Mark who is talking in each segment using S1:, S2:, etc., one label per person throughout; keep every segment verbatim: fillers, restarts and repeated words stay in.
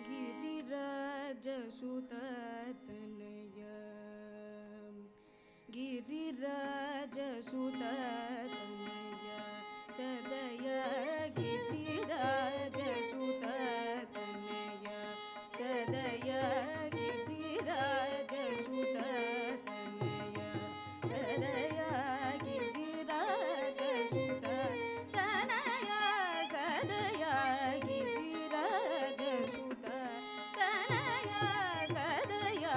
S1: गिरिराजसुततनया गिरिराजसुततनया सदया गिरिराजसुततनया सदया गिरिराजसुततनया सदया गिरिराजसुततनया सदया गिरिराजसुततनया सदया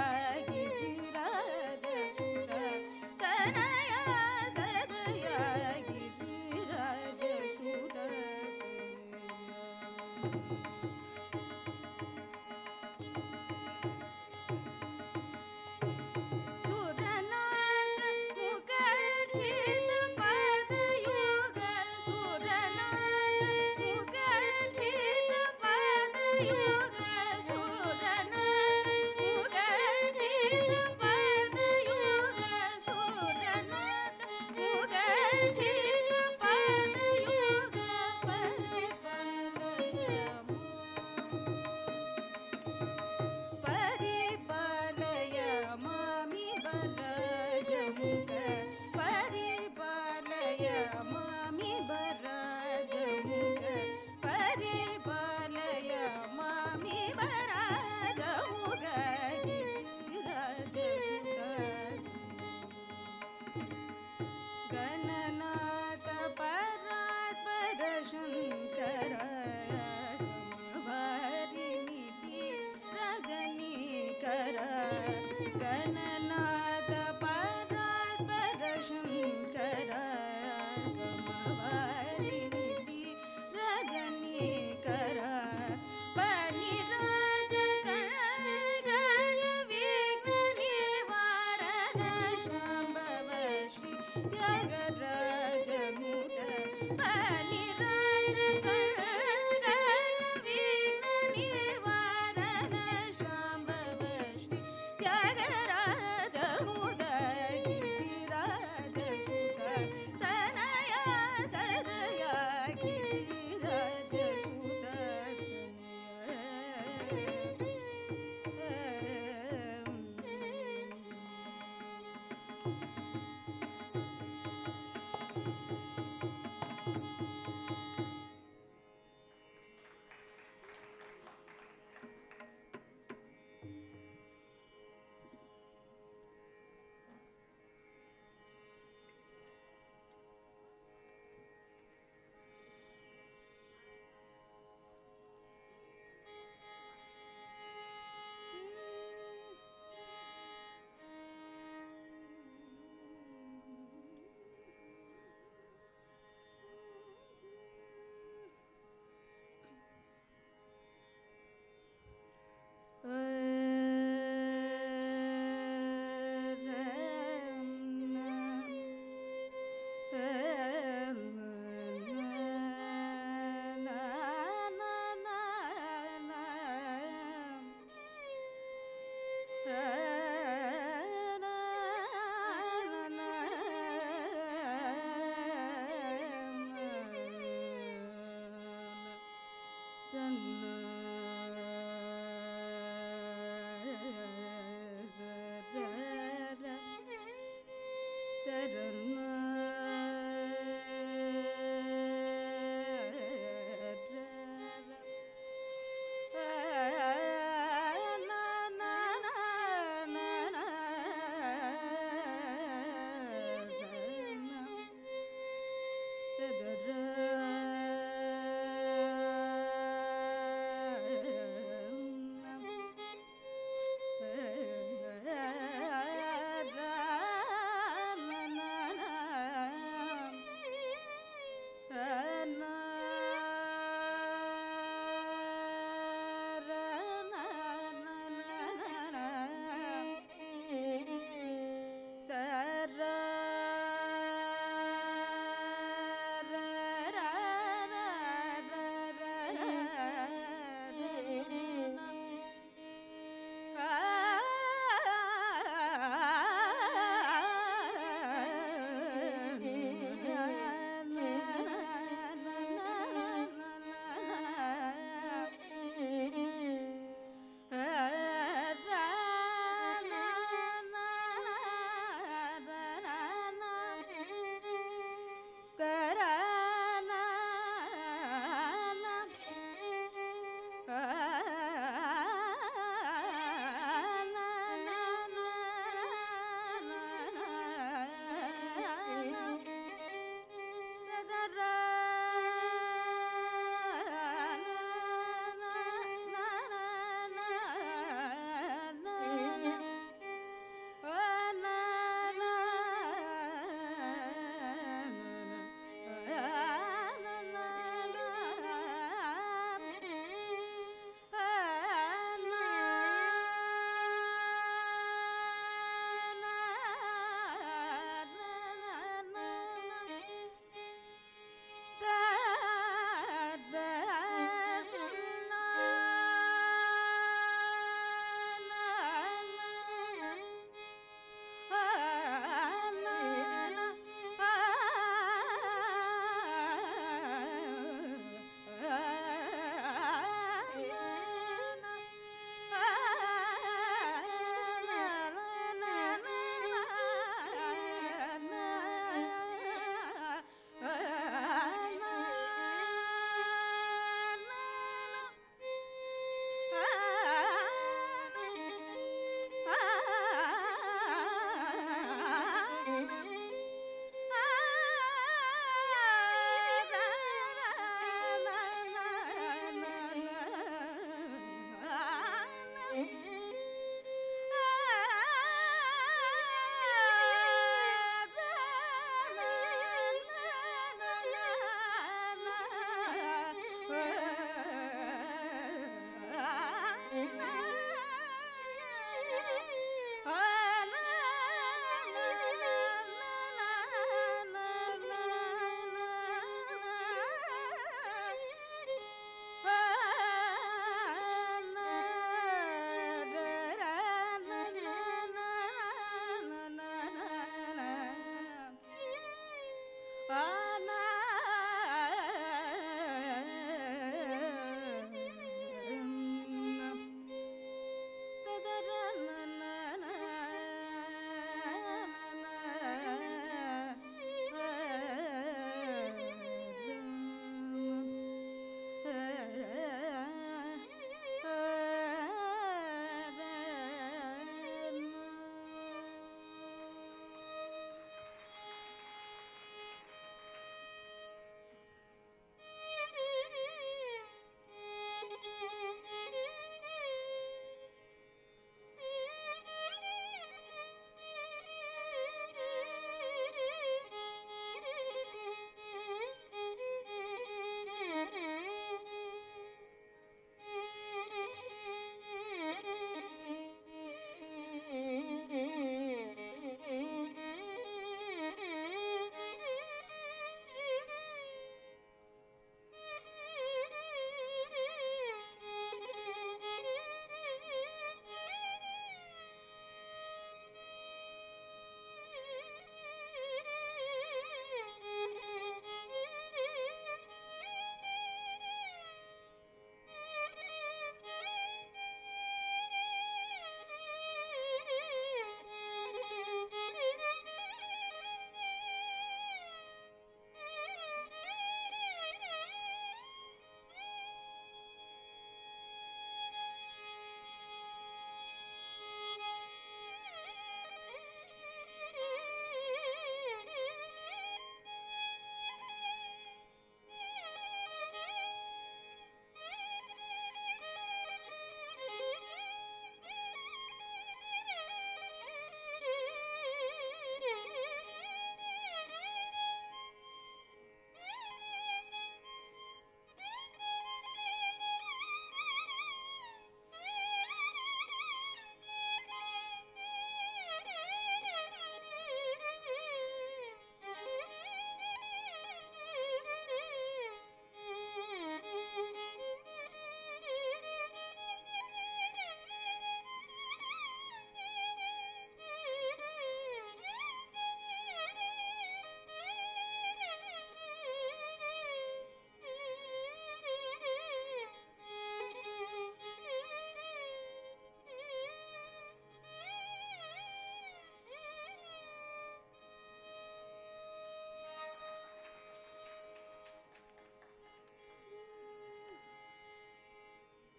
S1: गिरिराजसुततनया सदया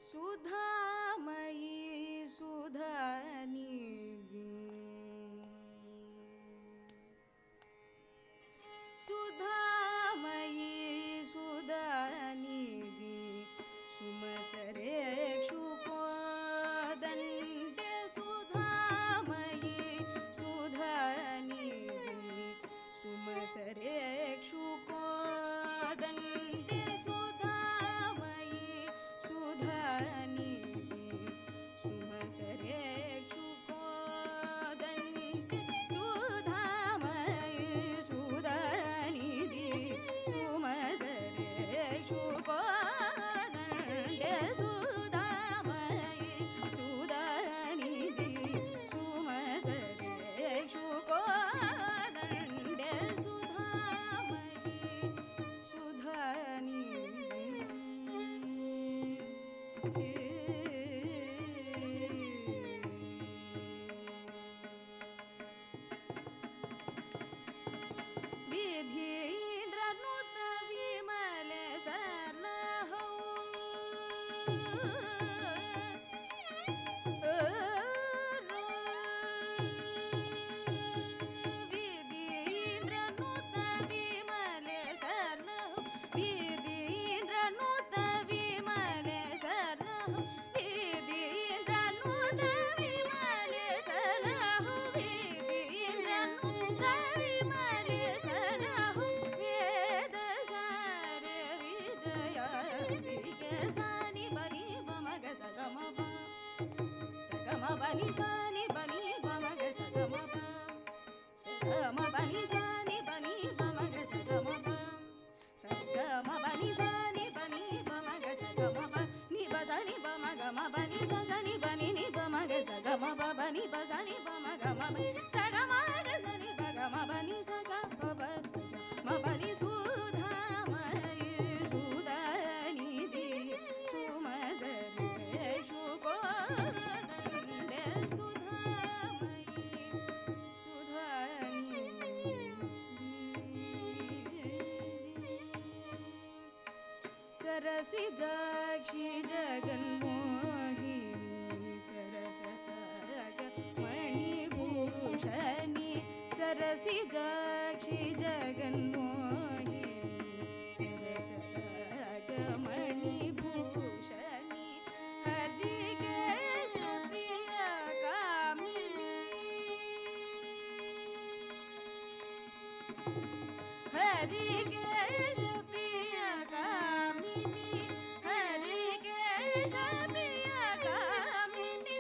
S1: सुधामयी सुधानिधि सुधामयी सुधानिधि सुमसरे क्षुकोदण्डे सुधामयी सुधानिधि सुमसरे क्षुकोदण्डे सुधामयी सुधानिधि सुमसरे क्षुकोदण्डे सुधामयी सुधानिधि सुमसरे क्षुकोदण्डे सुधामयी सुधानिधि सुमसरे क्षुकोदण्डे सुधामयी सुधानिधि विधीन्द्रनुत विमल सरलहौ विधीन्द्रनुत विमल सरलहौ विधीन्द्रनुत विमल सरलहौ विधीन्द्रनुत विमल सरलहौ विधीन्द्रनुत विमल सरलहौ वेद सार विजय विगसानि बनि बमग सगम प सगम बनि सानि बनि बमग सगम प सगम बनि सानि बनि बमग सगम प सगम बनि सानि बनि बमग सगम प नि बसनि बमग म बनि सनि बनि नि बमग सगम प बनि बसनि बमग म बनि सगम ग सनि बगम बनि स स प प स स म बनि सुधामयी सुधानिधि सुमसरे क्षुकोदण्डे सुधामयी सुधानिधि सरसि जाक्षि जगन्मोहिनी सरसराग मणिभूषणी सरसि जाक्षि जगन्मोहिनी सरसराग मणिभूषणी हरिकेश प्रिय कामिनी हरिकेश प्रिय कामिनी हरिकेश प्रिय कामिनी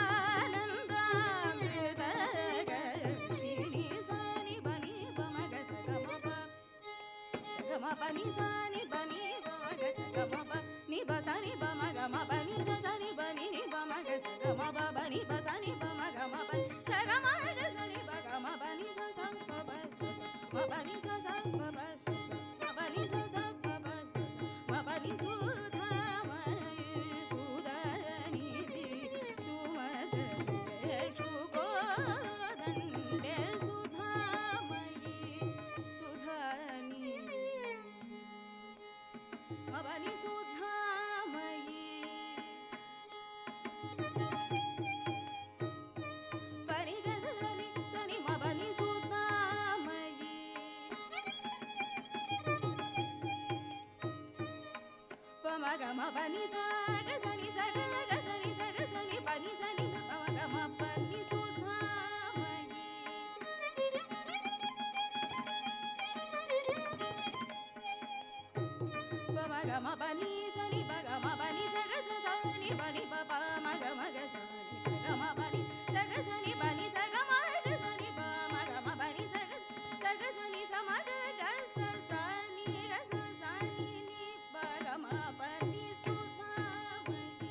S1: आनन्दामृतगर्भिणि सानि बनि बमग सगम प सगम बनि सानि बनि बमग सगम प नि बसनि बमग म बनि सनि बनि नि बमग सगम प बनि बसनि बमग म बनि सगम ग सनि बग म बनि स स प प स स म बनि स स प प स स म बनि स स प प स स म बनि सुधामयी सुधानिधि सुमसरे क्षुकोदण्डे सुधामयी सुधानिधि म बनि सुधामयी बनि ग सनि सनि म बनि सुधामयी प म ग म बनि स ग सनि स ग ग सनि स ग सनि बनि सनि प म ग म बनि सुधामयी प म ग म बनि सनि प ग म बनि स ग स सनि बनि प प म ग म ग सनि स ग म बनि स ग सनि बनि स ग म ग सनि प म ग म बनि स ग स ग सनि स म ग ग स सनि ग स सनि नि प ग म बनि सुधामयी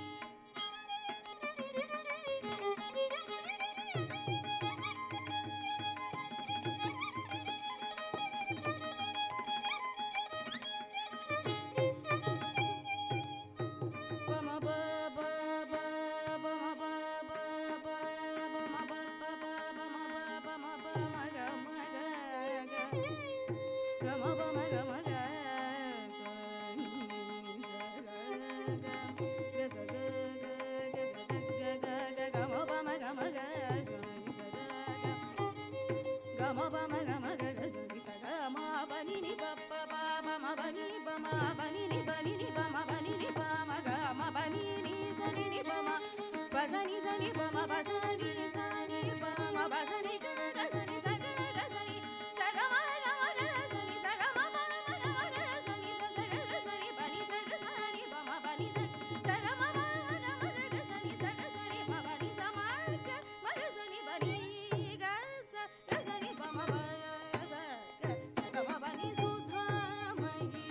S1: प म प प प प म प प प प म प प प प म प प म प म ग म ग ग ग म प म ग म ग स नि स ग ग ग स ग bani bama bani ni bani ni bama bani ni bama ga ma bani ni sani ni bama basani sani bama basani sani bama basani ga ga sani sa ga ga sani sa ga ma ga ma ga sani sa ga ma ma ma ga ma ga sani sa sa ga ga sani bani sa ga sani bama bani sa sa ga ma ma ma ga ma ga sani sa ga sani ma bani sa ma ga ma ga sani bani ga sa ga sani bama ba sa ga sa ga ma bani sudha mai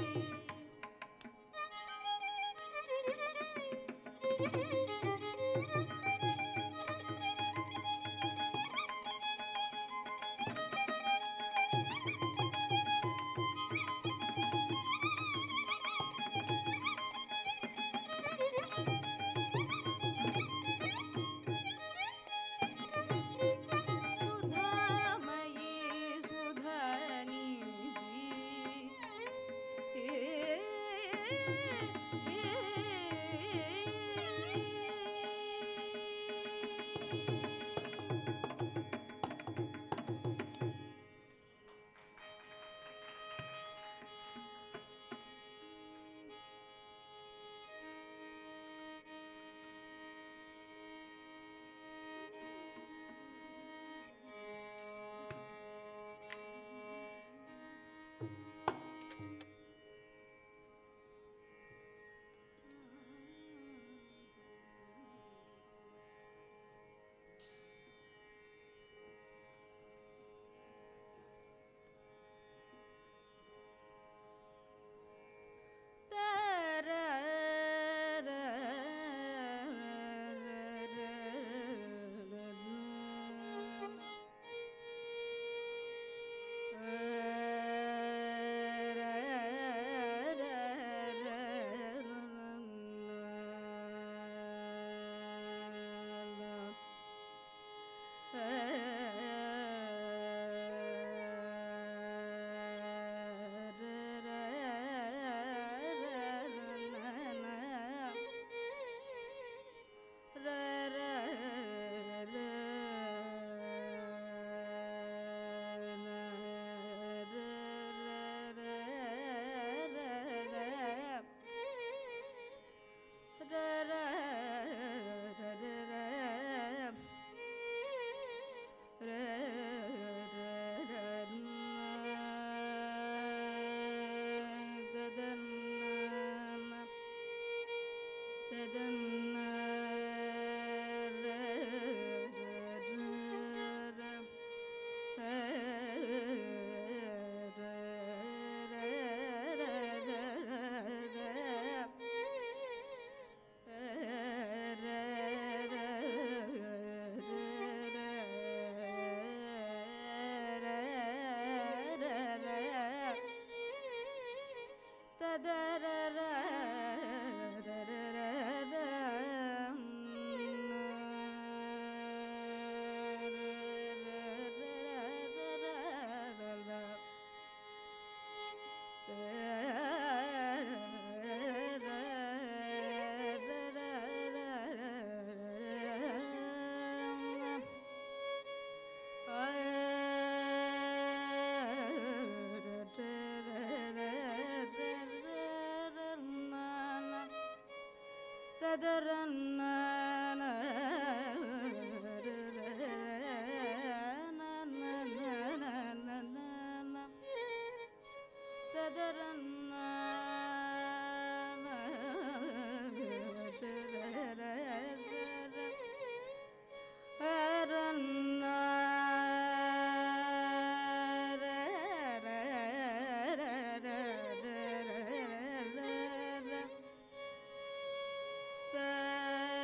S1: da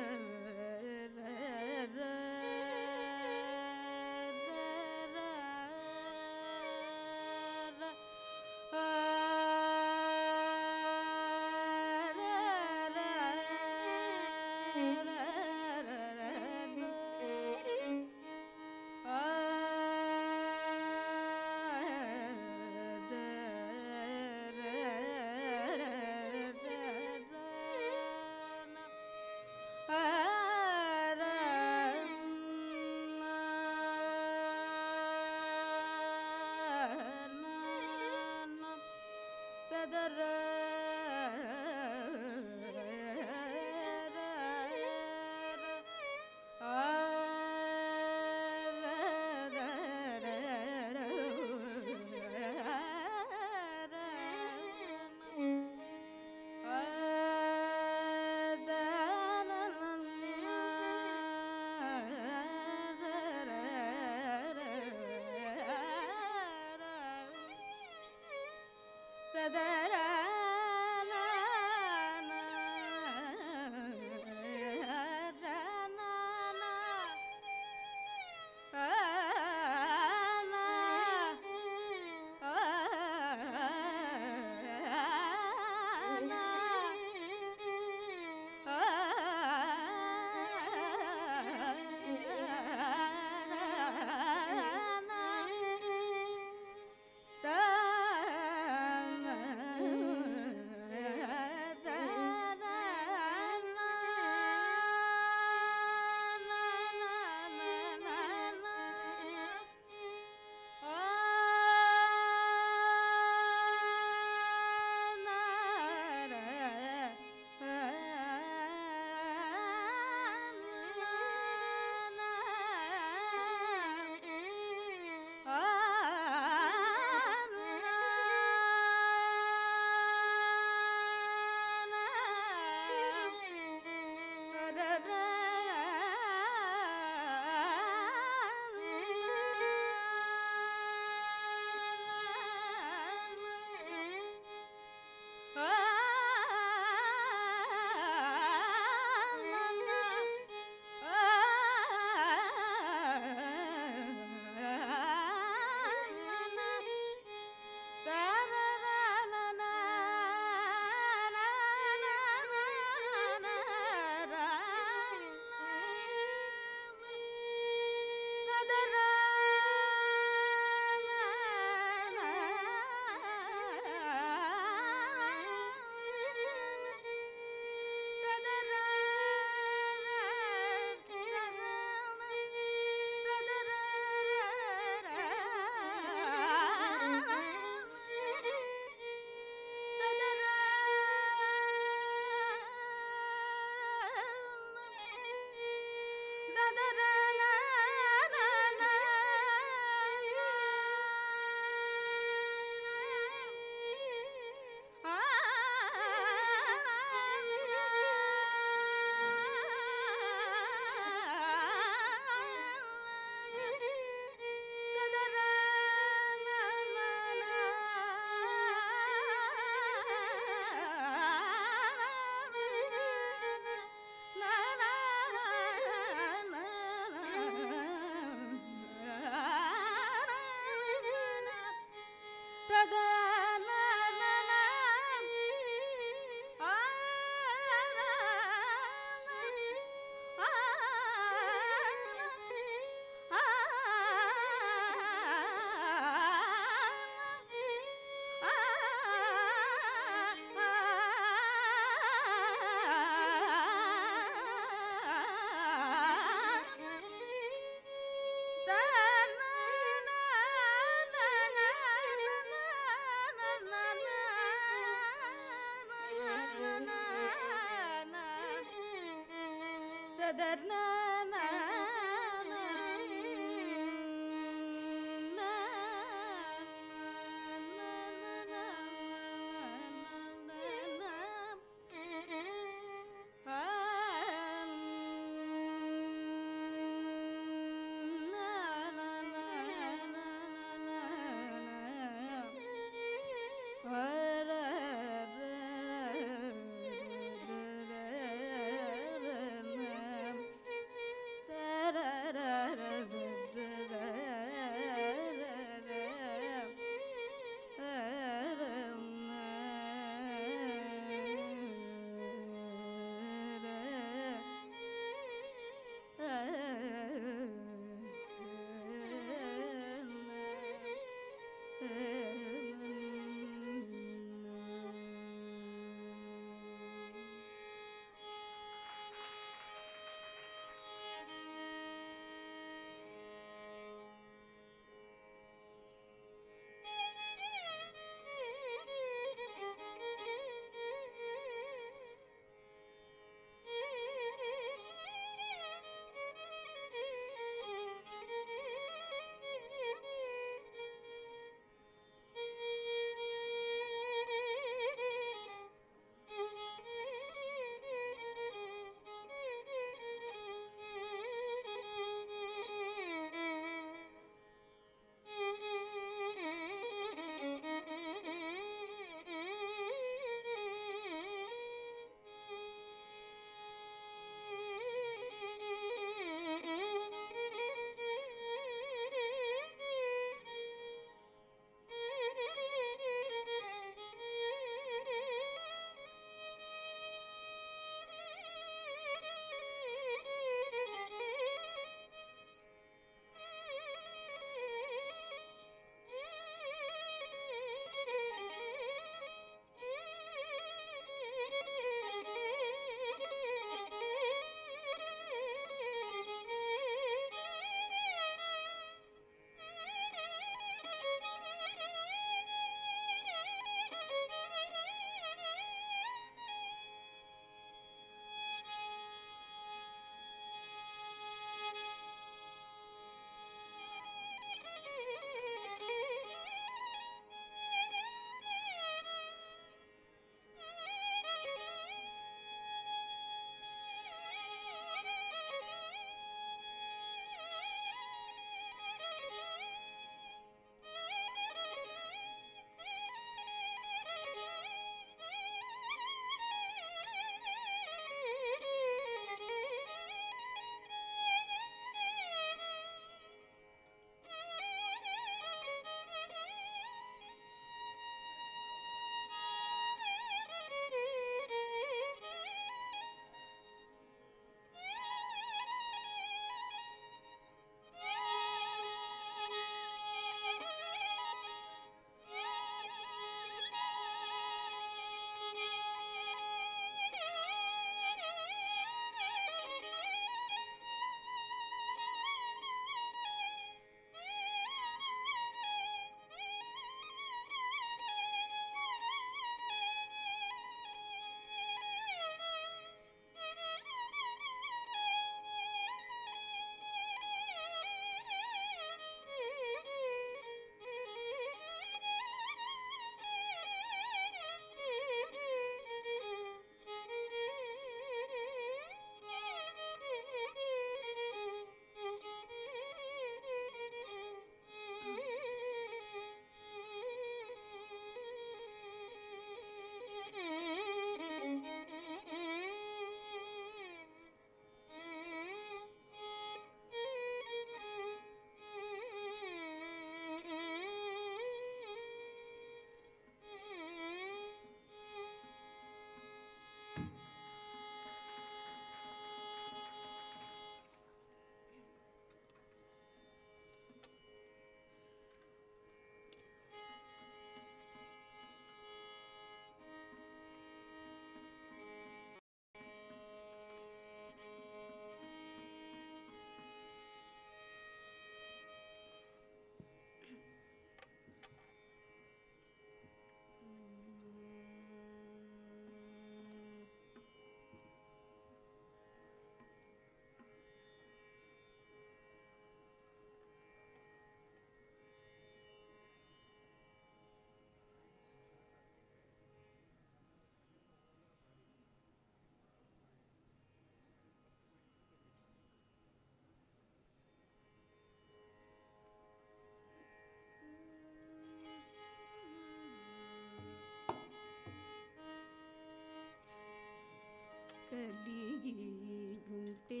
S1: கலியுண்டே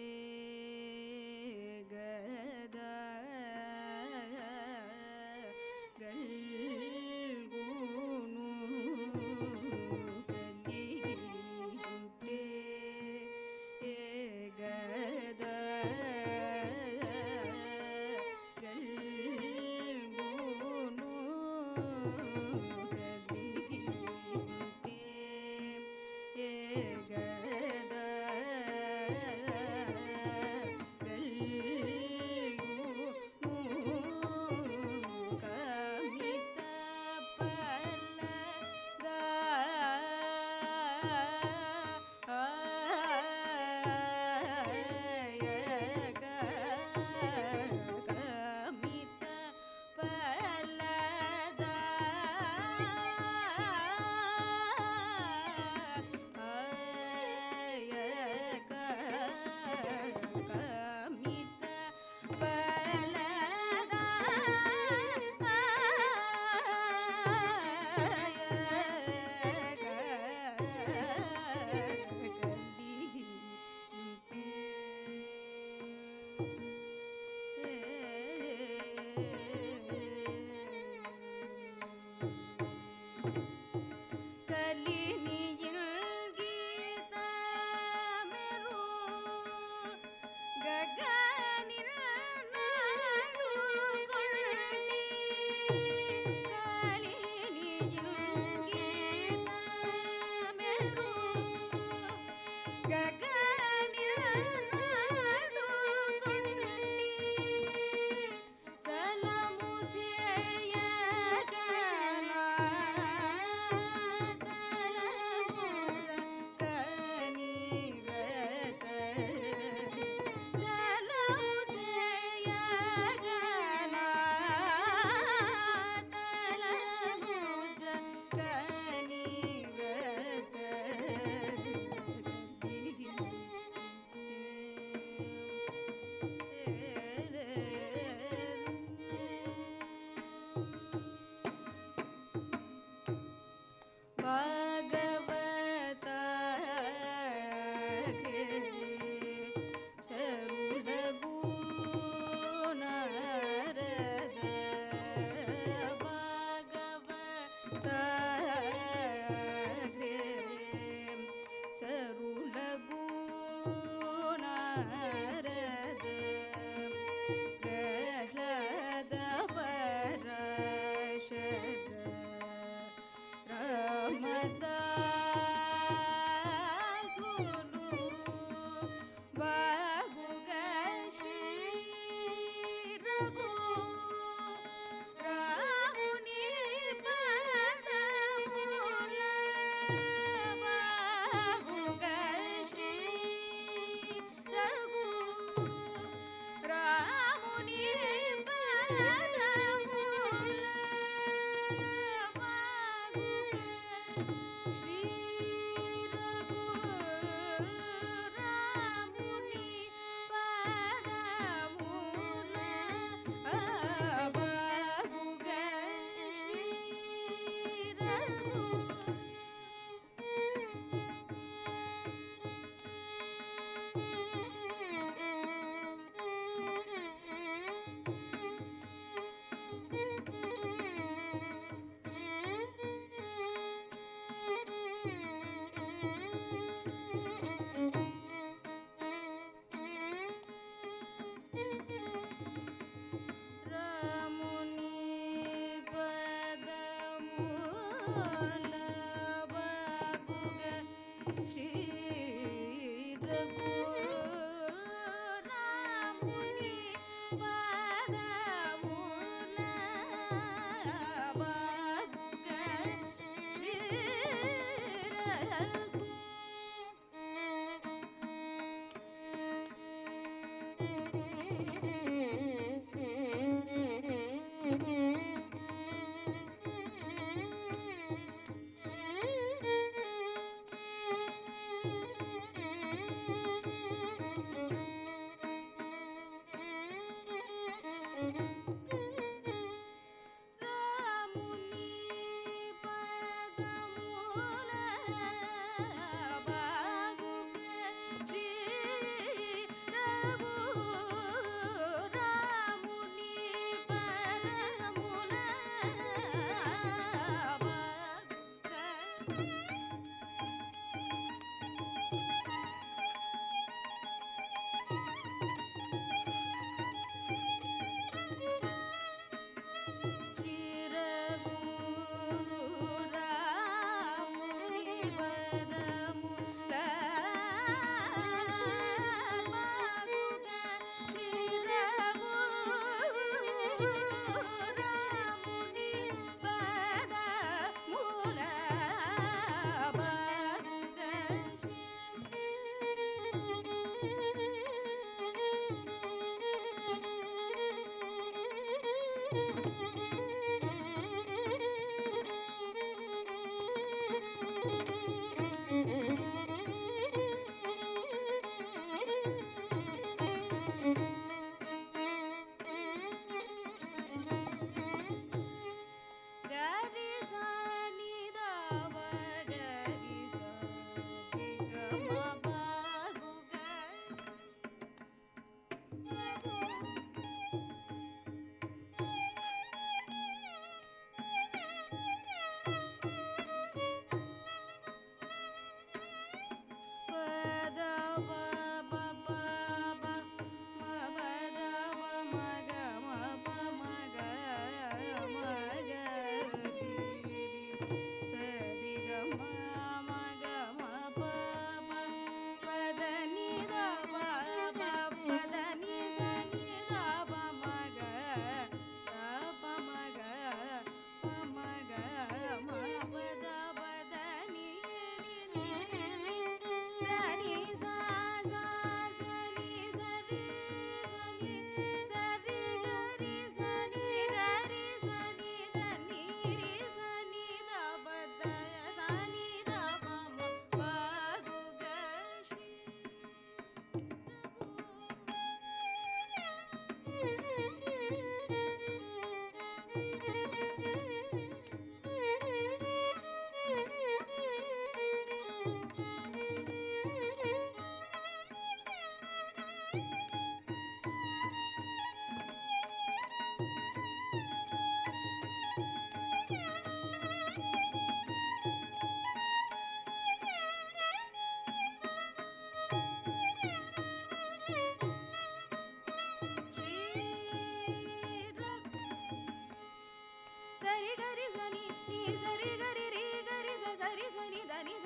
S1: கதா கல்குனு கலியுண்டே கதா கல்குனு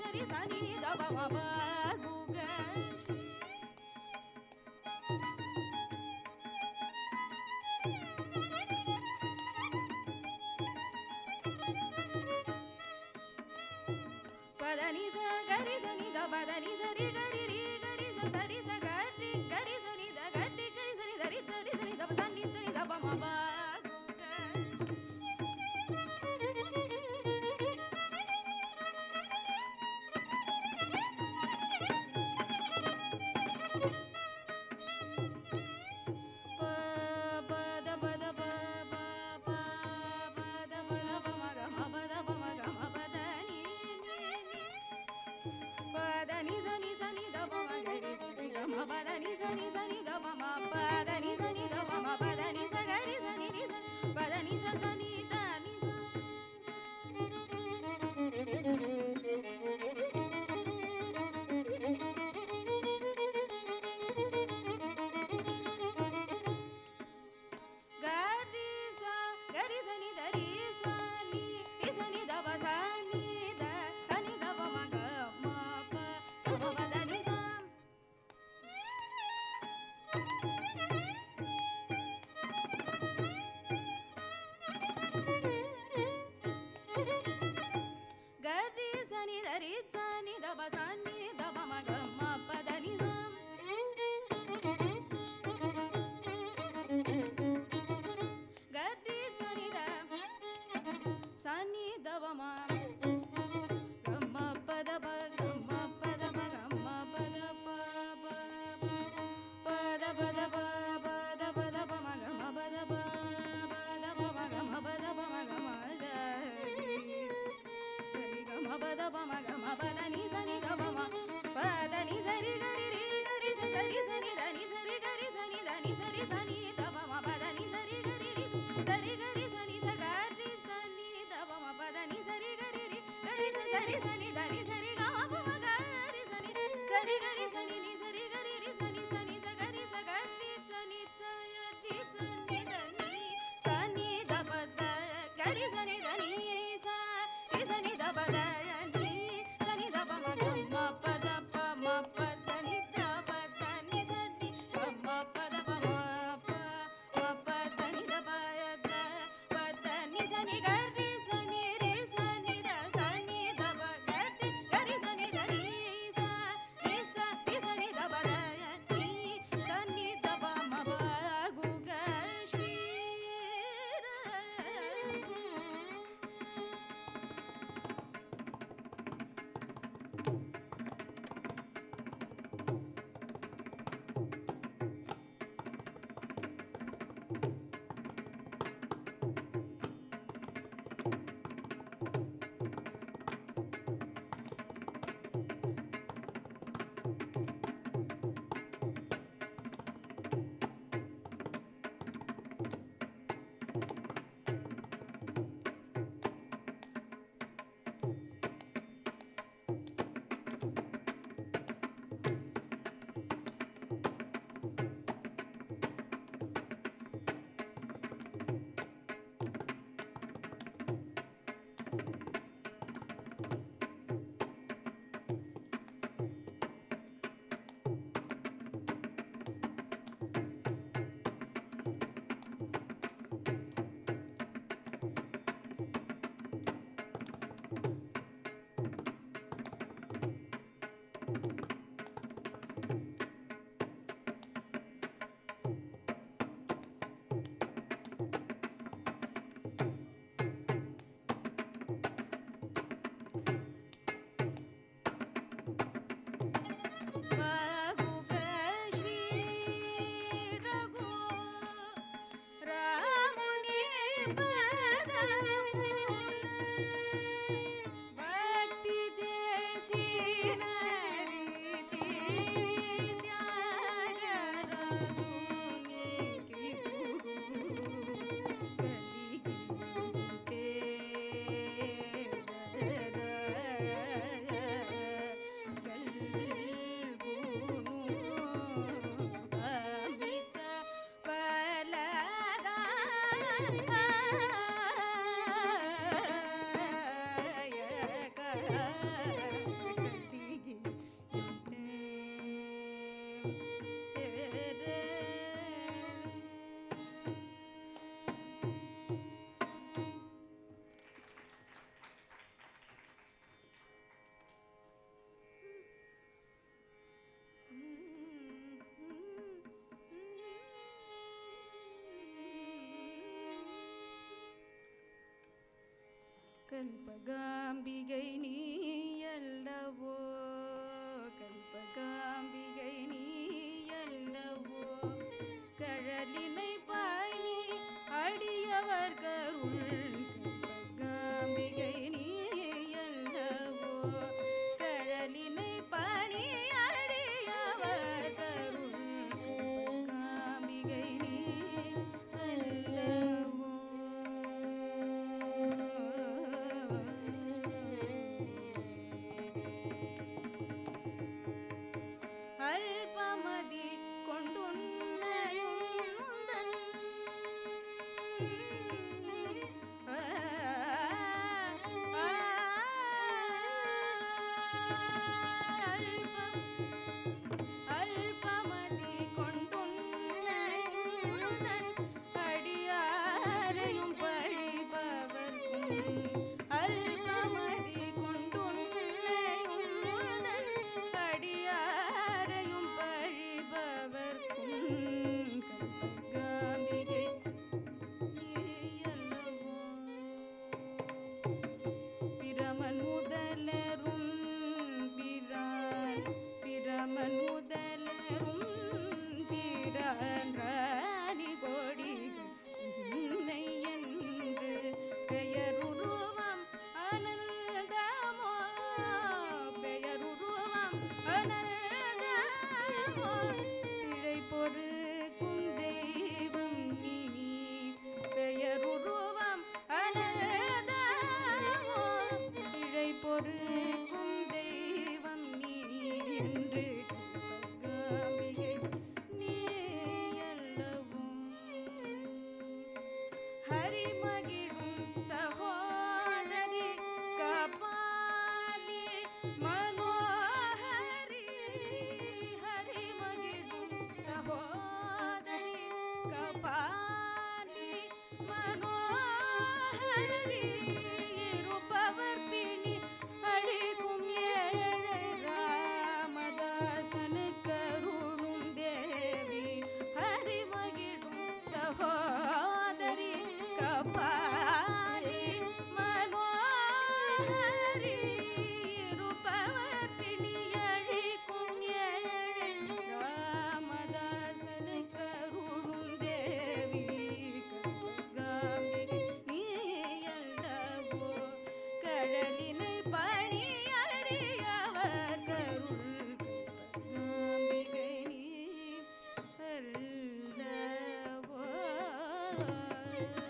S1: sari sani da ba ma ba gu ga padani sa gari sani da padani sari gari ri gari sa sari sa gari gari sani da gari gari sani da ri sari sani da sani sani da ba ma ba கல்பகாம்பிகை நீயல்லவோ கல்பகாம்பிகை நீயல்லவோ கழலினை பாணி அடியவர் கருள் கல்பகாம்பிகை நீயல்லவோ கழலினை பாணி அடியவர் கருள் கல்பகாம்பிகை நீயல்லவோ அல்பமதி கொண்டுன்னையுந்தன் அல்பமதி கொண்டுன்னையுந்தன் அடியாரையும் பழிபவர்க்கும் அல்பமதி கொண்டுன்னையுந்தன் அடியாரையும் பழிபவர்க்கும் கல்பகாம்பிகை நீயல்லவோ பிரமன் முதலரும் பிரான் பிரமன் முதலரும் பிரான் ராணி கொடிகள் உன்னை என்று பெயருருவம் அனந்தமோ பெயருருவம் அனந்தமோ பிழை பொறுக்கும் தெய்வம் நீ பெயருருவம் அனந்தமோ பிழை பொறுக்கும் தெய்வம் நீ என்று கல்பகாம்பிகை நீயல்லவோ ஹரிமகிழும் சகோதரி கபாலி மனோஹரி ஹரிமகிழும் சகோதரி கபாலி மனோஹரி இருப்பவர் பிணி அழிக்கும் ஏழை ராமதாசனு கருணும் தேவி ஹரிமகிழும் சகோதரி கபாலி மனோஹரி இருப்பவர் பிணி அழிக்கும் ஏழை ராமதாசனு கருணும் தேவி கல்பகாம்பிகை நீயல்லவோ கழலினை பணி அடியவர் கருள் கல்பகாம்பிகை நீ அல்லவோ